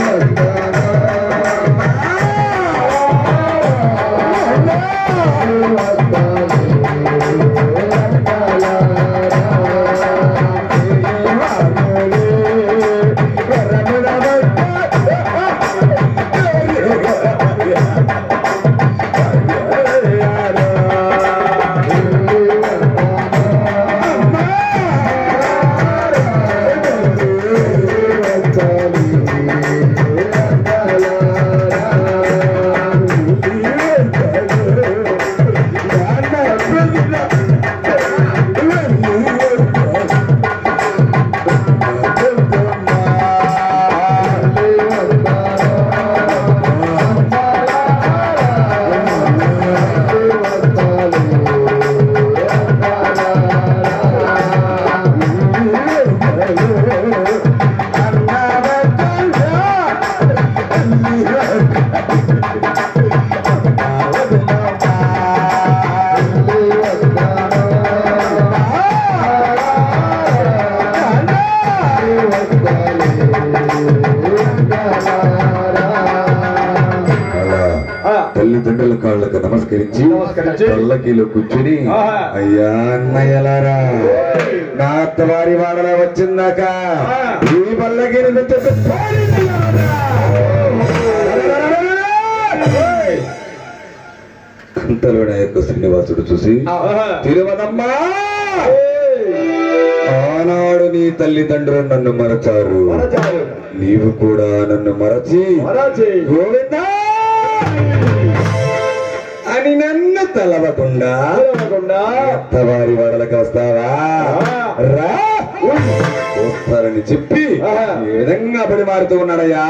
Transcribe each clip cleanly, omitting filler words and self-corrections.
తల్లిదండ్రుల కాళ్ళకు నమస్కరించి పల్లకీలో కూర్చుని అయ్యా అన్నయ్యలారా నా అత్తవారి వాడలా వచ్చిందాక ఈ పల్లకీని అంతలో నా యొక్క శ్రీనివాసుడు చూసి తిరుమలమ్మా ఆనాడు నీ తల్లిదండ్రులు నన్ను మరచారు, నీవు కూడా నన్ను మరచి గోవిందా అని నన్ను తలవకుండా అత్తవారి వాడలకు వస్తావా రా వస్తారని చెప్పి ఏ విధంగా పడి మారుతూ ఉన్నాడయ్యా.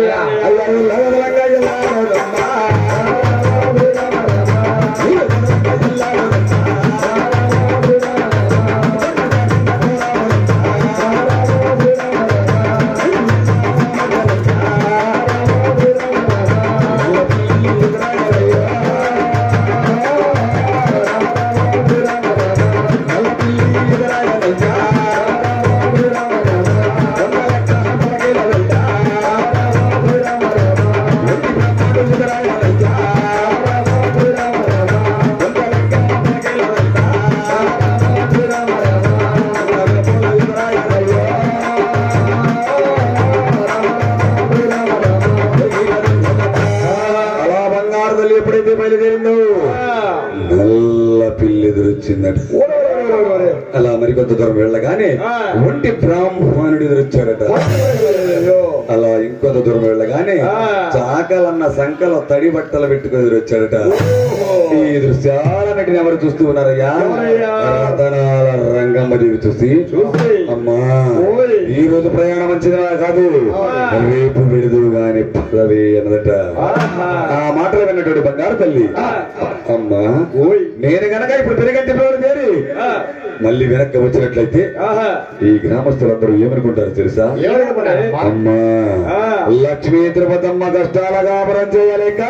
ఎప్పుడైతే బయలుదేరిందో నల్ల పిల్లి ఎదురొచ్చిందట. అలా మరికొంత దూరం వెళ్ళగానే ఒంటి బ్రాహ్మణుడు ఎదురొచ్చాడట. అలా ఇంకొంత దూరం వెళ్ళగానే చాకలన్న సంకల తడి బట్టలు పెట్టుకుని ఎదురొచ్చాడట. ఈ దృశ్యాలన్నిటిని ఎవరు చూస్తూ ఉన్నారయ్యా? రతనాల రంగమ్మదేవి చూసి అమ్మా ఈ రోజు ప్రయాణం మంచిదా కాదు, రేపు విడుదు గాని పదవి అన్నదట. ఆ మాటలు విన్నటువంటి బంగారు తల్లి అమ్మా నేను గనక ఇప్పుడు పెరిగంటి చేరి మళ్ళీ వెనక్కి వచ్చినట్లయితే ఈ గ్రామస్తులందరూ ఏమనుకుంటారు తెలుసా? అమ్మా లక్ష్మీ తిరుపతమ్మ కష్టాల కాపురం చేయలేక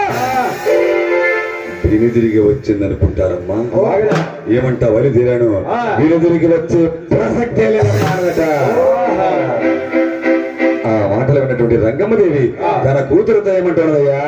తిరిగి వచ్చిందనుకుంటారమ్మా. ఏమంటా వలి తీరాను తిరిగి వచ్చే ప్రసక్తే లేదట. ఆ మాటలు విన్నటువంటి రంగమ్మదేవి తన కూతురుతో ఏమంటున్నదయ్యా?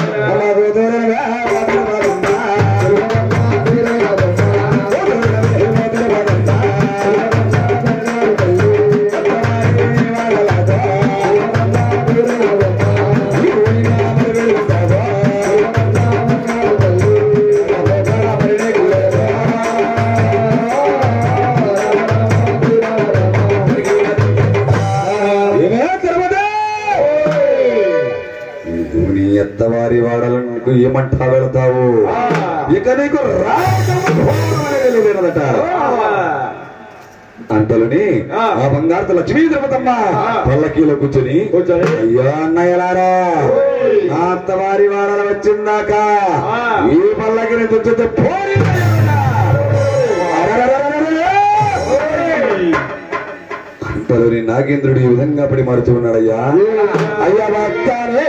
ఎత్తవారి వాడలకు ఏమంటా వెళతావు, ఇక నీకు రాదట. అంతలోని ఆ బంగారు లక్ష్మీ తిరుపతమ్మ పల్లకీలో కూర్చొని అయ్యో అన్నయ్యలారా ఆ అత్తవారి వాడలు వచ్చిందాక ఈ పల్లకిని తెచ్చితే పోరి అంతలోని నాగేంద్రుడు ఈ విధంగా పడి మారుతూ ఉన్నాడయ్యా. అయ్యా భక్తానే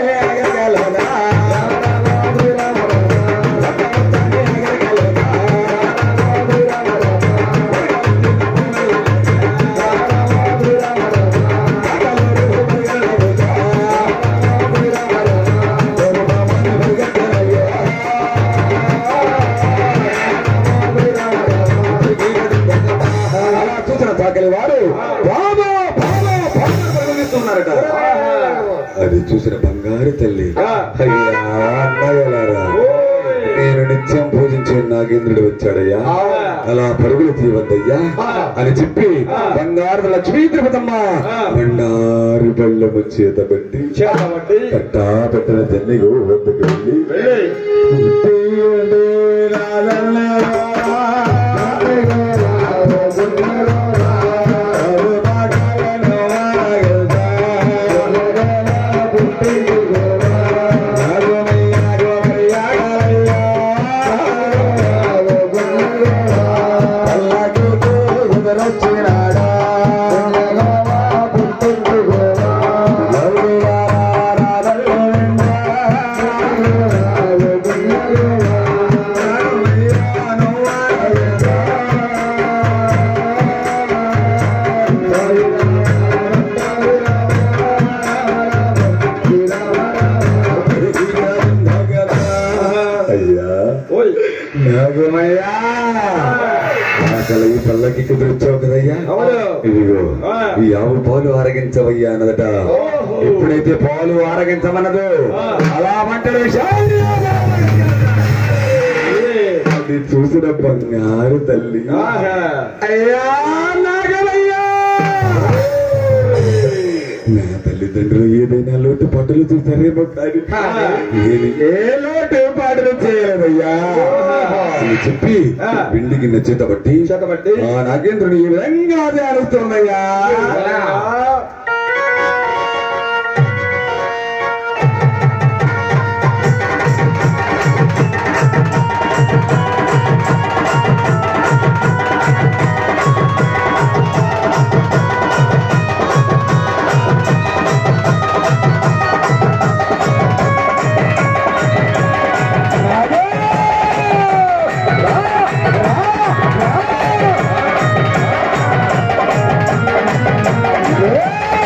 ఉన్నాడట. అది చూసిన బంగారు తల్లి, అయ్యా అన్నయ్యలారా, నేను నిత్యం పూజించే నాగేంద్రుడు వచ్చాడయ్యా, అలా పరుగులు తీయవద్దయ్యా అని చెప్పి బంగారు లక్ష్మీ తిరుపతమ్మ బండారు బళ్ళము చేత పెట్టి కట్టా పెట్టిన జన్నయ్యో వద్దకు వెళ్ళి ఈ పల్లకి కుదిరిచ్చావు కదయ్యా, ఇదిగో ఈ ఆవు పాలు ఆరగించవయ్యా అన్నదట. ఎప్పుడైతే పాలు ఆరగించమన్నదో అలా మంటలు అది చూసిన బంగారు తల్లి, అయ్యా నాగలయ్యా, నా తల్లిదండ్రులు ఏదైనా లోటు పాటలు చూసారేమో కానీ నేను ఏ లోటు పాటలు చేయలేదయ్యా అని చెప్పి బిండి గిన్నె చేతబట్టి ఆ నాగేంద్రుని ఈ విధంగా ధ్యానిస్తుందయ్యా. Yeah!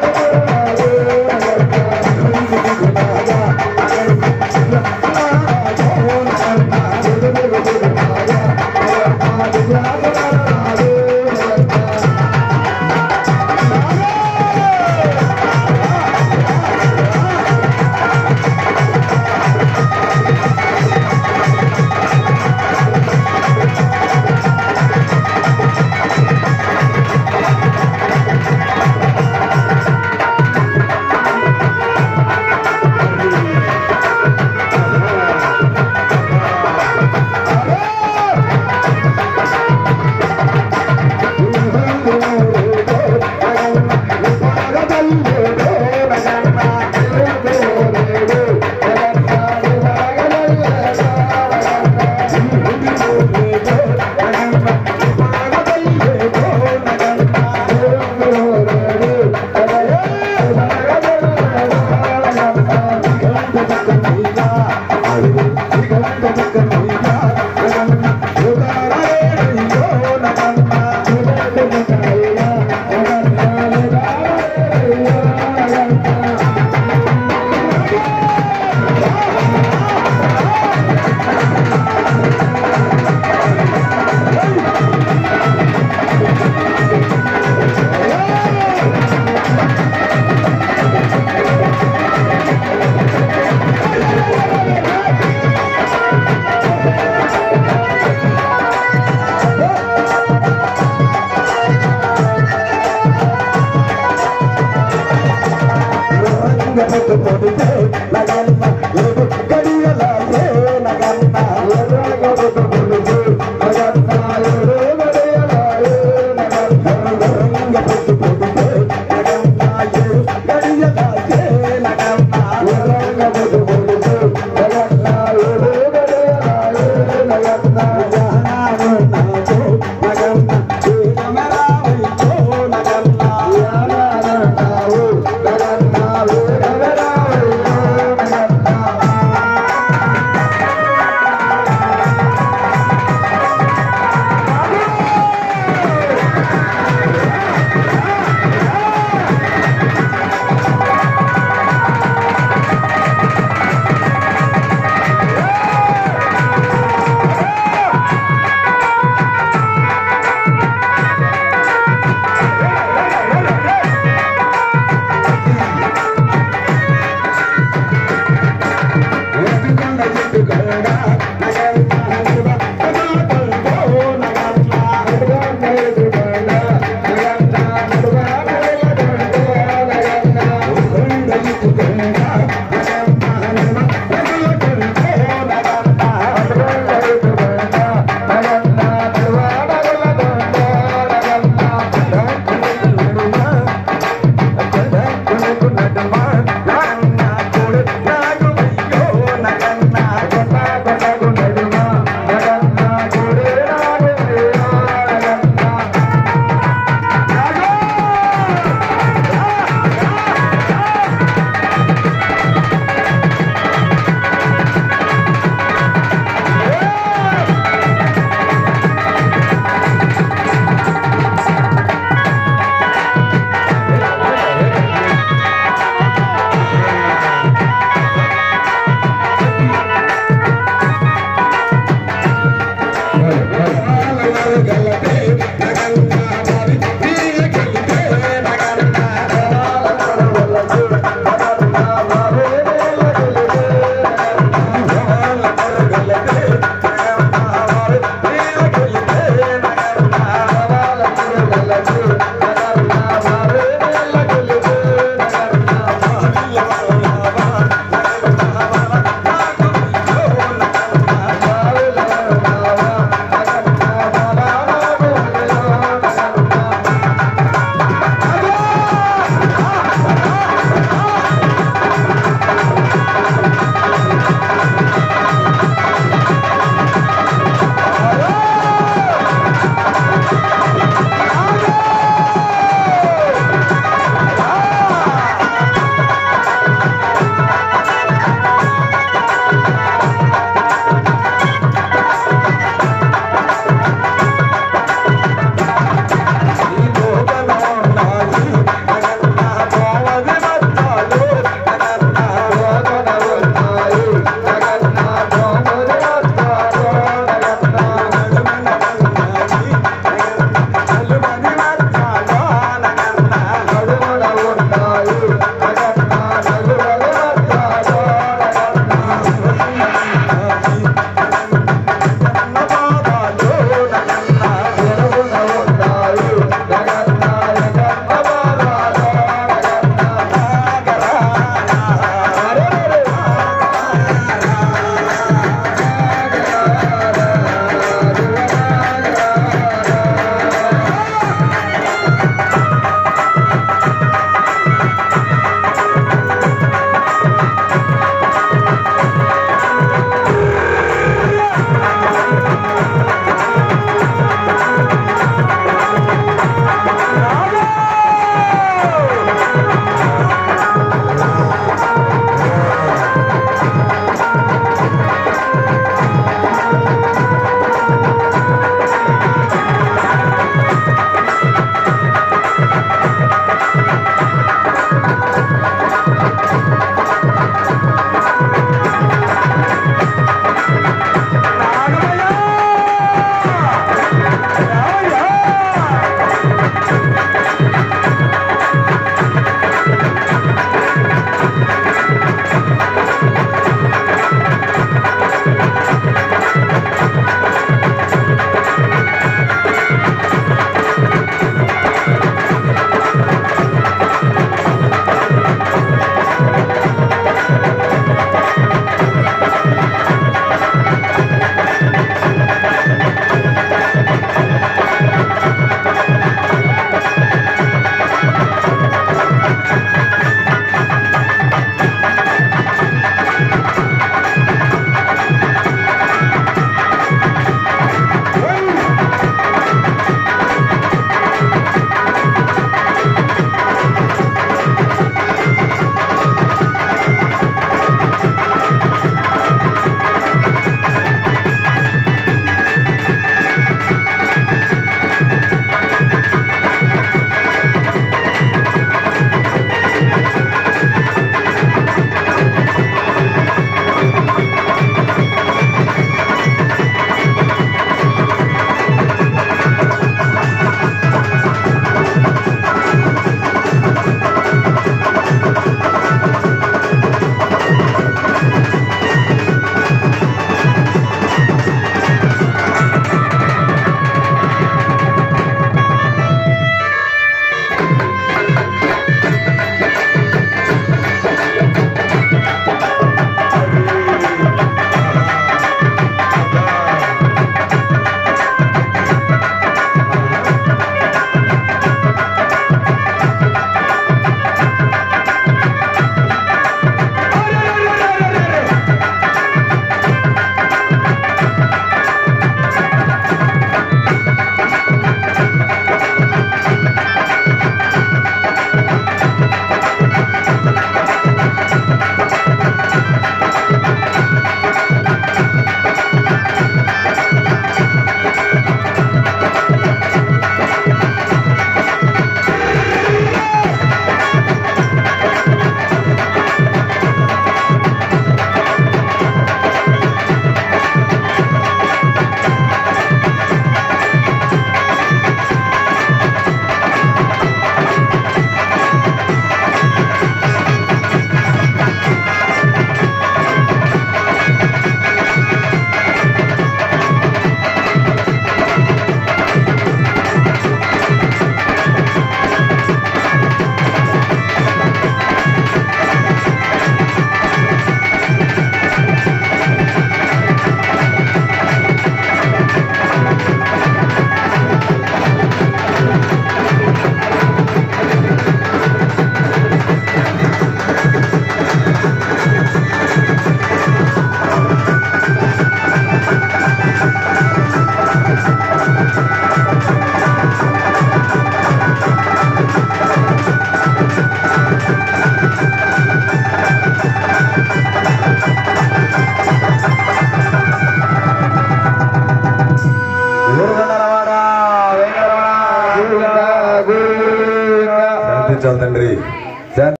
తండ్రి